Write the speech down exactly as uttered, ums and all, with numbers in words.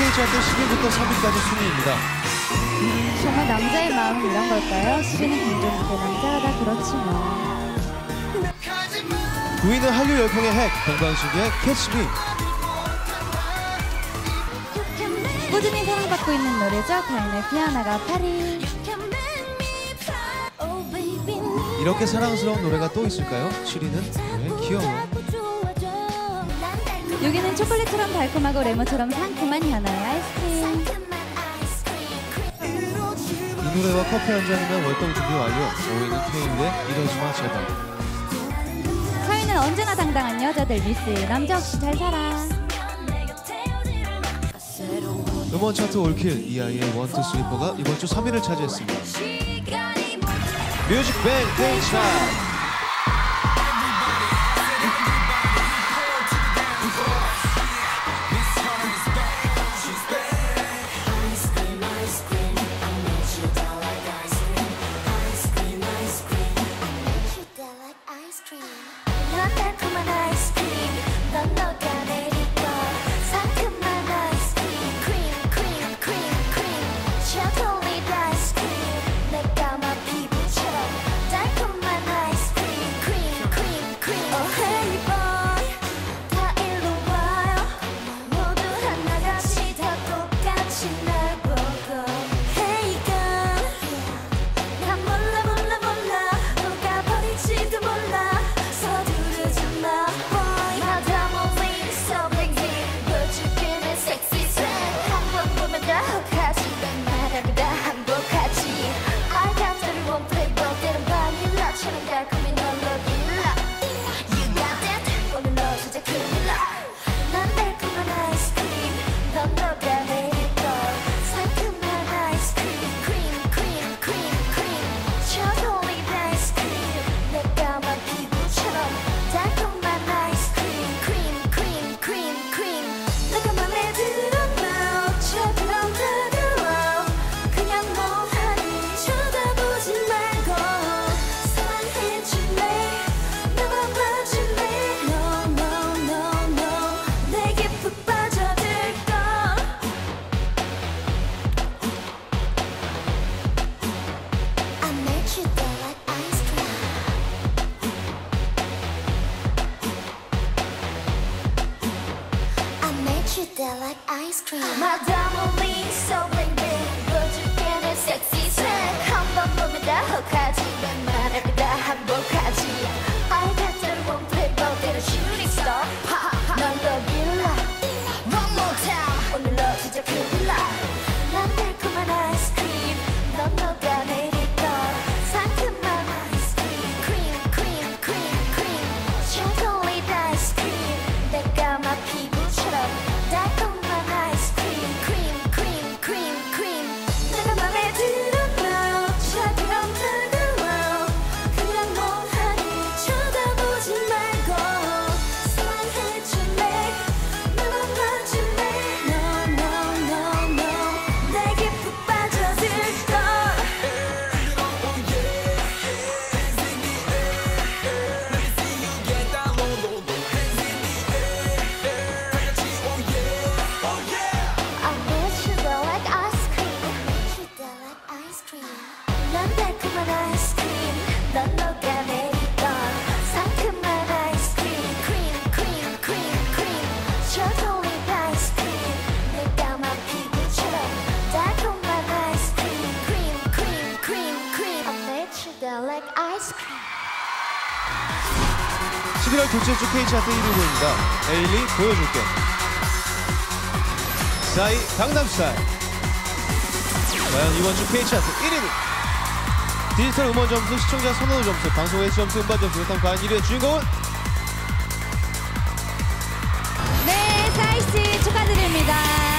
케이 차트 십 위부터 삼 위까지 순위입니다. 정말 남자의 마음은 이런 걸까요? 수빈은 김종국의 남자가 다 그렇지 뭐. 구 위는 한류 열풍의 핵, 동방신기의 캐치 미. 꾸준히 사랑받고 있는 노래죠. 가인의 피아노가 팔 위. 이렇게 사랑스러운 노래가 또 있을까요? 칠 위는 네, 귀여워. 육 위는 초콜릿처럼 달콤하고 레몬처럼 상큼한 현아의 아이스크림. 이 노래와 커피 한 잔이면 월동 준비 완료. 오 위는 K인데 이러지마 제발. 사 위는 언제나 당당한 여자들 미스 남자 없이 잘 살아. 음원 차트 올킬 이아이의 원, 투, 쓰리, 포가 이번 주 삼 위를 차지했습니다. 뮤직뱅 데이 차트. Like ice cream. My diamond so bling bling. 보여줄게는 섹시 색. 한번 보면 다 혹하지. 내 말을 다 한복하지. I got the one play 때로 shooting star. 넌 더 빌라. One more time. 오늘로 진짜 큰일 나. 난 달콤한 아이스크림. 넌 너가 내릴 걸. 상큼한 아이스크림. Cream, cream, cream, cream. 초콜릿 아이스크림. 내가 막 피부처럼. 달콤한 아이스크림, 크림, 크림, 크림, 크림. 내가 맘에 들었나? 차처럼 다가와. 그냥 멍하니 쳐다보지 말고 사랑해줄래? 나만 봐줄래? No, no, no, no. 내게 푹 빠져들걸. 난 달콤한 아이스크림, 넌 너가 내릴 걸. 상큼한 아이스크림, 크림, 크림, 크림, 크림. 초콜릿 아이스크림, 내가 막 피부처럼. 달콤한 아이스크림, 크림, 크림, 크림, 크림. I made you that like ice cream. 십일월 둘째 주 K 차트 일 위 곡입니다. 에일리 보여줄게. 싸이 강남스타일. 과연 이번 주 K 차트 일 위는 디지털 음원 점수, 시청자 선호도 점수, 방송 횟수 점수, 음반 점수. 그렇다면 과연 일 위의 주인공은? 네, 싸이 씨 축하드립니다.